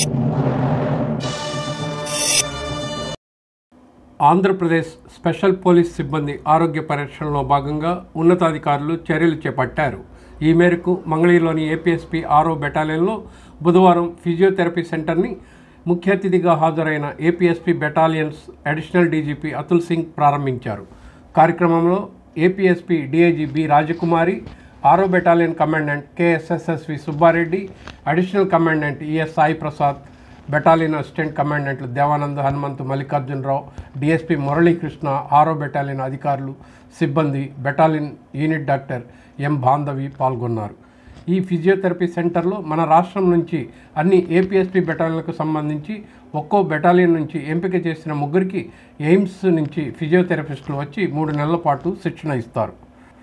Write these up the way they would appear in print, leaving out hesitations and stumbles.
Andhra Pradesh special police సిబ్బంది ఆరోగ్య పరీక్షల్లో భాగంగా ఉన్నతాధికారులు చర్యలు చేపట్టారు. ఈ మేరకు మంగళగిరిలోని ఏపీఎస్పీ 6వ బెటాలియన్లో బుధవారం ఫిజియోథెరపీ సెంటర్ని ముఖ్య అతిథిగా హాజరైన APSP battalions additional DGP Atul Singh ప్రారంభించారు. కార్యక్రమంలో ఏపీఎస్పీ డీఐజీ బి రాజకుమారి, 6వ battalion commandant KSSSV Subbareddy, additional commandant ES Sai Prasad, battalion assistant కమాండెంట్లు దేవానంద్, హనుమంతు, మల్లికార్జునరావు, డిఎస్పీ మురళీకృష్ణ, 6వ బెటాలియన్ అధికారులు, సిబ్బంది, battalion unit doctor M Bandhavi పాల్గొన్నారు. ఈ ఫిజియోథెరపీ సెంటర్లో మన రాష్ట్రం నుంచి అన్ని ఏపీఎస్పీ బెటాలియన్లకు సంబంధించి ఒక్కో బెటాలియన్ నుంచి ఎంపిక చేసిన 3కి ఎయిమ్స్ నుంచి ఫిజియోథెరపిస్టులు వచ్చి 3 నెలల పాటు శిక్షణ ఇస్తారు.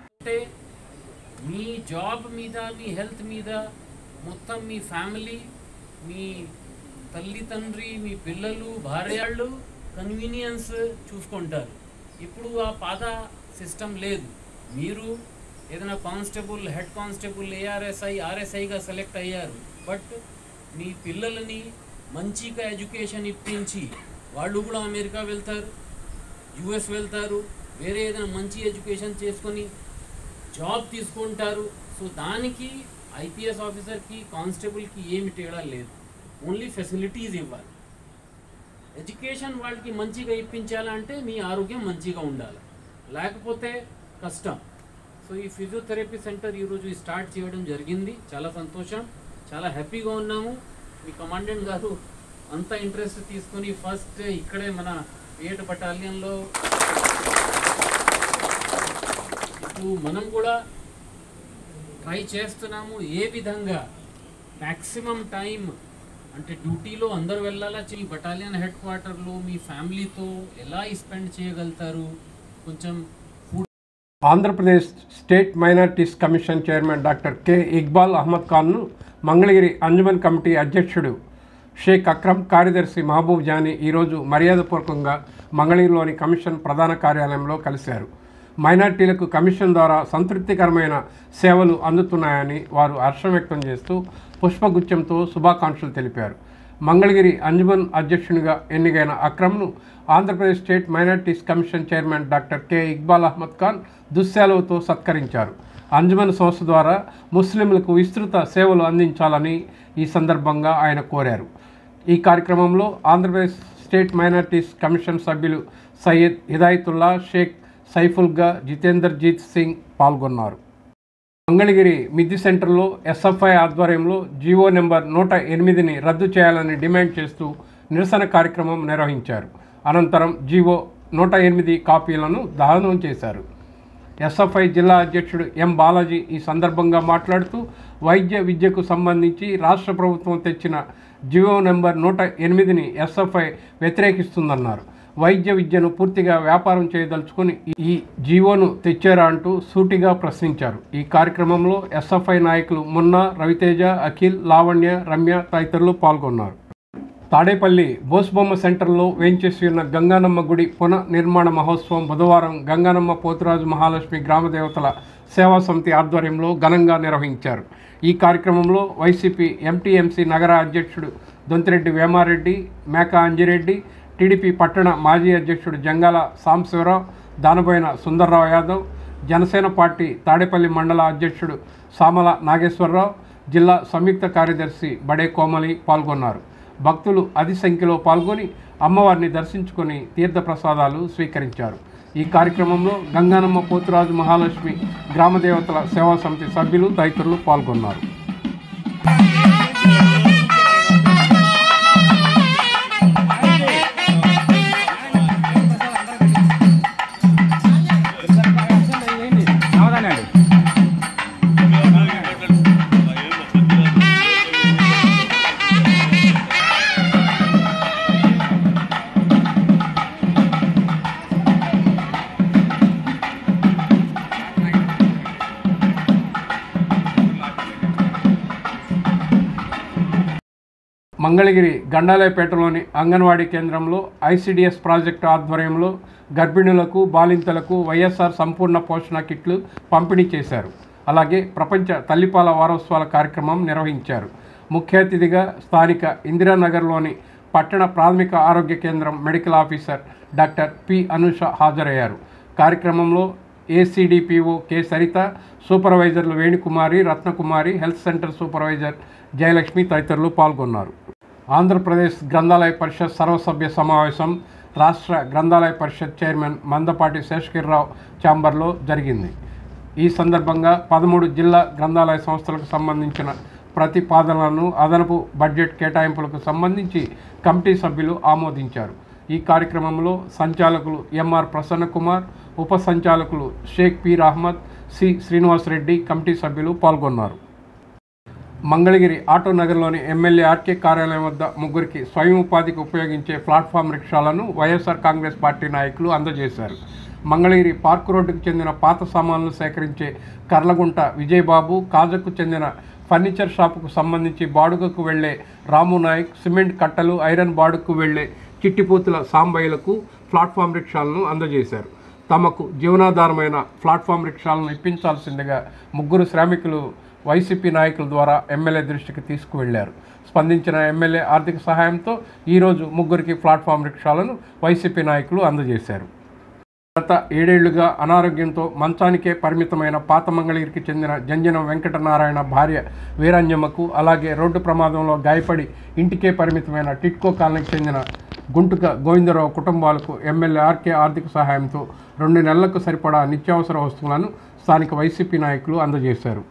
మీ జాబ్ మీద, మీ హెల్త్ మీద, మొత్తం మీ ఫ్యామిలీ, మీ తల్లి తండ్రి, మీ పిల్లలు, భార్యాళ్ళు కన్వీనియన్స్ చూసుకుంటారు. ఇప్పుడు ఆ పాత సిస్టమ్ లేదు. మీరు ఏదైనా కానిస్టేబుల్, హెడ్ కానిస్టేబుల్, ఏఆర్ఎస్ఐ, ఆర్ఎస్ఐగా సెలెక్ట్ అయ్యారు. బట్ మీ పిల్లలని మంచిగా ఎడ్యుకేషన్ ఇప్పించి వాళ్ళు కూడా అమెరికా వెళ్తారు, యుఎస్ వెళ్తారు, వేరే ఏదైనా మంచి ఎడ్యుకేషన్ చేసుకొని జాబ్ తీసుకుంటారు. సో దానికి ఐపీఎస్ ఆఫీసర్కి, కానిస్టేబుల్కి ఏమి తేడా లేదు. ఓన్లీ ఫెసిలిటీస్ ఇవ్వాలి. ఎడ్యుకేషన్ వాళ్ళకి మంచిగా ఇప్పించాలంటే మీ ఆరోగ్యం మంచిగా ఉండాలి, లేకపోతే కష్టం. సో ఈ ఫిజియోథెరపీ సెంటర్ ఈరోజు స్టార్ట్ చేయడం జరిగింది. చాలా సంతోషం, చాలా హ్యాపీగా ఉన్నాము. మీ కమాండెంట్ గారు అంత ఇంట్రెస్ట్ తీసుకొని ఫస్ట్ ఇక్కడే మన 8 బెటాలియన్లో ఇప్పుడు మనం కూడా ట్రై చేస్తున్నాము. ఏ విధంగా మ్యాక్సిమం టైం అంటే డ్యూటీలో అందరు వెళ్ళాలా, ఈ బెటాలియన్ హెడ్ క్వార్టర్లో మీ ఫ్యామిలీతో ఎలా స్పెండ్ చేయగలుగుతారు. కొంచెం Andhra Pradesh state minorities commission chairman doctor K Iqbal Ahmed ఖాన్ను మంగళగిరి అంజుమన్ కమిటీ అధ్యక్షుడు షేక్ అక్రమ్, కార్యదర్శి మహబూబ్ జానీ ఈరోజు మర్యాదపూర్వకంగా మంగళగిరిలోని కమిషన్ ప్రధాన కార్యాలయంలో కలిశారు. మైనార్టీలకు కమిషన్ ద్వారా సంతృప్తికరమైన సేవలు అందుతున్నాయని వారు హర్షం వ్యక్తం చేస్తూ పుష్పగుచ్చంతో శుభాకాంక్షలు తెలిపారు. మంగళగిరి అంజుమన్ అధ్యక్షునిగా ఎన్నికైన అక్రమ్ను Andhra Pradesh state minorities commission chairman doctor K Iqbal Ahmed Khan దుశ్శాలువతో సత్కరించారు. అంజుమన్ సంస్థ ద్వారా ముస్లింలకు విస్తృత సేవలు అందించాలని ఈ సందర్భంగా ఆయన కోరారు. ఈ కార్యక్రమంలో ఆంధ్రప్రదేశ్ స్టేట్ మైనారిటీస్ కమిషన్ సభ్యులు సయ్యద్ హిదాయతుల్లా, షేక్ సైఫుల్గా, జితేందర్జీత్ సింగ్ పాల్గొన్నారు. మంగళగిరి మిద్ది సెంటర్లో ఎస్ఎఫ్ఐ ఆధ్వర్యంలో జీవో నెంబర్ 108ని రద్దు చేయాలని డిమాండ్ చేస్తూ నిరసన కార్యక్రమం నిర్వహించారు. అనంతరం జీవో 108 కాపీలను దహనం చేశారు. ఎస్ఎఫ్ఐ జిల్లా అధ్యక్షుడు ఎం బాలాజీ ఈ సందర్భంగా మాట్లాడుతూ వైద్య విద్యకు సంబంధించి రాష్ట్ర ప్రభుత్వం తెచ్చిన జీవో నెంబర్ 108ని ఎస్ఎఫ్ఐ వ్యతిరేకిస్తుందన్నారు. వైద్య విద్యను పూర్తిగా వ్యాపారం చేయదలుచుకుని ఈ జీవోను తెచ్చారా అంటూ సూటిగా ప్రశ్నించారు. ఈ కార్యక్రమంలో ఎస్ఎఫ్ఐ నాయకులు మున్నా, రవితేజ, అఖిల్, లావణ్య, రమ్య తదితరులు పాల్గొన్నారు. తాడేపల్లి బోస్బొమ్మ సెంటర్లో వేంచేసి ఉన్న గంగానమ్మ గుడి పునర్నిర్మాణ మహోత్సవం బుధవారం గంగానమ్మ పోతురాజు మహాలక్ష్మి గ్రామదేవతల సేవా సమితి ఆధ్వర్యంలో ఘనంగా నిర్వహించారు. ఈ కార్యక్రమంలో వైసీపీ ఎంటీఎంసీ నగర అధ్యక్షుడు దొంతిరెడ్డి వేమారెడ్డి, మేకా అంజిరెడ్డి, టీడీపీ పట్టణ మాజీ అధ్యక్షుడు జంగాల సాంబశివరావు, దానబోయిన సుందర్రావు యాదవ్, జనసేన పార్టీ తాడేపల్లి మండల అధ్యక్షుడు సామల నాగేశ్వరరావు, జిల్లా సంయుక్త కార్యదర్శి బడే కోమలి పాల్గొన్నారు. భక్తులు అధిక సంఖ్యలో పాల్గొని అమ్మవారిని దర్శించుకొని తీర్థప్రసాదాలు స్వీకరించారు. ఈ కార్యక్రమంలో గంగానమ్మ పోతురాజు మహాలక్ష్మి గ్రామదేవతల సేవా సమితి సభ్యులు తదితరులు పాల్గొన్నారు. మంగళగిరి గండాలయపేటలోని అంగన్వాడీ కేంద్రంలో ఐసిడిఎస్ ప్రాజెక్టు ఆధ్వర్యంలో గర్భిణులకు, బాలింతలకు వైఎస్ఆర్ సంపూర్ణ పోషణ కిట్లు పంపిణీ చేశారు. అలాగే ప్రపంచ తల్లిపాల వారోత్సవాల కార్యక్రమం నిర్వహించారు. ముఖ్య అతిథిగా స్థానిక ఇందిరానగర్లోని పట్టణ ప్రాథమిక ఆరోగ్య కేంద్రం medical officer doctor P Anusha హాజరయ్యారు. కార్యక్రమంలో ఏసీడీపీఓ కె సరిత, సూపర్వైజర్లు Venukumari, Ratnakumari, health centre supervisor Jayalakshmi తదితరులు పాల్గొన్నారు. ఆంధ్రప్రదేశ్ గ్రంథాలయ పరిషత్ సర్వసభ్య సమావేశం రాష్ట్ర గ్రంథాలయ పరిషత్ చైర్మన్ మందపాటి శేషగిరిరావు ఛాంబర్లో జరిగింది. ఈ సందర్భంగా 13 జిల్లా గ్రంథాలయ సంస్థలకు సంబంధించిన ప్రతిపాదనలను అదనపు బడ్జెట్ కేటాయింపులకు సంబంధించి కమిటీ సభ్యులు ఆమోదించారు. ఈ కార్యక్రమంలో సంచాలకులు ఎంఆర్ ప్రసన్నకుమార్, ఉప సంచాలకులు షేక్ పీర్ అహ్మద్, సి శ్రీనివాసరెడ్డి, కమిటీ సభ్యులు పాల్గొన్నారు. మంగళగిరి ఆటోనగర్లోని ఎమ్మెల్యే ఆర్కే కార్యాలయం వద్ద ముగ్గురికి స్వయం ఉపాధికి ఉపయోగించే ప్లాట్ఫామ్ రిక్షాలను వైఎస్ఆర్ కాంగ్రెస్ పార్టీ నాయకులు అందజేశారు. మంగళగిరి పార్క్ రోడ్డుకు చెందిన పాత సామాన్లు సేకరించే కర్లగుంట విజయబాబు, కాజకు చెందిన ఫర్నిచర్ షాపుకు సంబంధించి బాడుగకు వెళ్లే రాము నాయక్, సిమెంట్ కట్టలు, ఐరన్ బాడుగకు వెళ్లే చిట్టిపూతుల సాంబయ్యలకు ప్లాట్ఫామ్ రిక్షాలను అందజేశారు. తమకు జీవనాధారమైన ప్లాట్ఫామ్ రిక్షాలను ఇప్పించాల్సిందిగా ముగ్గురు శ్రామికులు వైసీపీ నాయకుల ద్వారా ఎమ్మెల్యే దృష్టికి తీసుకువెళ్లారు. స్పందించిన ఎమ్మెల్యే ఆర్థిక సహాయంతో ఈరోజు ముగ్గురికి ప్లాట్ఫామ్ రిక్షాలను వైసీపీ నాయకులు అందజేశారు. గత 7 ఏళ్లుగా అనారోగ్యంతో మంచానికే పరిమితమైన పాత మంగళగిరికి చెందిన జంజనం వెంకటనారాయణ భార్య వీరంజమ్మకు, అలాగే రోడ్డు ప్రమాదంలో గాయపడి ఇంటికే పరిమితమైన టిట్కో కాలనీకి చెందిన గుంటుక గోవిందరావు కుటుంబాలకు ఎమ్మెల్యే ఆర్కే ఆర్థిక సహాయంతో 2 నెలలకు సరిపడా నిత్యావసర వస్తువులను స్థానిక వైసీపీ నాయకులు అందజేశారు.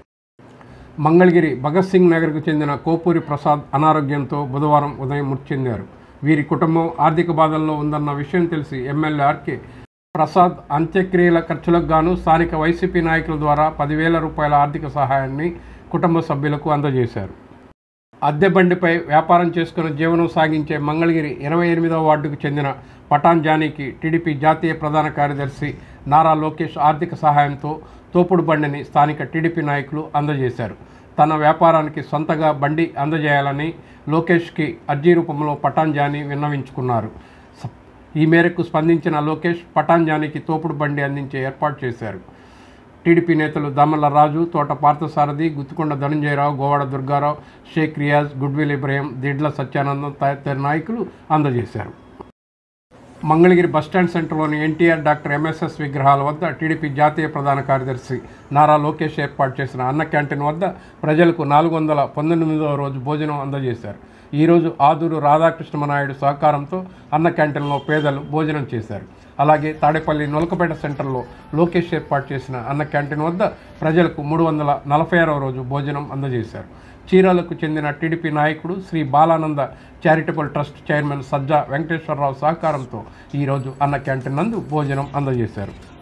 మంగళగిరి భగత్ సింగ్ నగర్కు చెందిన కోపూరి ప్రసాద్ అనారోగ్యంతో బుధవారం ఉదయం మృతి చెందారు. వీరి కుటుంబం ఆర్థిక బాధల్లో ఉందన్న విషయం తెలిసి ఎమ్మెల్యే ఆర్కే ప్రసాద్ అంత్యక్రియల ఖర్చులకు గాను స్థానిక వైసీపీ నాయకుల ద్వారా 10,000 రూపాయల ఆర్థిక సహాయాన్ని కుటుంబ సభ్యులకు అందజేశారు. అద్దె బండిపై వ్యాపారం చేసుకుని జీవనం సాగించే మంగళగిరి 28వ వార్డుకు చెందిన పఠాన్ జానీకి టీడీపీ జాతీయ ప్రధాన కార్యదర్శి నారా లోకేష్ ఆర్థిక సహాయంతో తోపుడు బండిని స్థానిక టీడీపీ నాయకులు అందజేశారు. తన వ్యాపారానికి సొంతగా బండి అందజేయాలని లోకేష్కి అర్జీ రూపంలో పఠాన్ జానీ విన్నవించుకున్నారు. ఈ మేరకు స్పందించిన లోకేష్ పఠాన్ జానీకి తోపుడు బండి అందించే ఏర్పాటు చేశారు. టీడీపీ నేతలు దామల్ల రాజు, తోట పార్థసారథి, గుత్తికొండ ధనంజయరావు, గోవాడ దుర్గారావు, షేక్ రియాజ్, గుడ్విల్ ఇబ్రహీం, దిడ్ల సత్యానందం తదితర నాయకులు అందజేశారు. మంగళగిరి బస్టాండ్ సెంటర్లోని ఎన్టీఆర్, డాక్టర్ ఎంఎస్ఎస్ విగ్రహాల వద్ద టీడీపీ జాతీయ ప్రధాన కార్యదర్శి నారా లోకేష్ ఏర్పాటు చేసిన అన్న క్యాంటీన్ వద్ద ప్రజలకు 419వ రోజు భోజనం అందజేశారు. ఈరోజు ఆదూరు రాధాకృష్ణమనాయుడు సహకారంతో అన్న క్యాంటీన్లో పేదలు భోజనం చేశారు. అలాగే తాడేపల్లి నొలకపేట సెంటర్లో లోకేష్ ఏర్పాటు చేసిన అన్న క్యాంటీన్ వద్ద ప్రజలకు 346వ రోజు భోజనం అందజేశారు. చీరాలకు చెందిన టీడీపీ నాయకుడు Sri Balananda charitable trust chairman Sajja Venkateswararao సహకారంతో ఈరోజు అన్న క్యాంటీన్ నందు భోజనం అందజేశారు.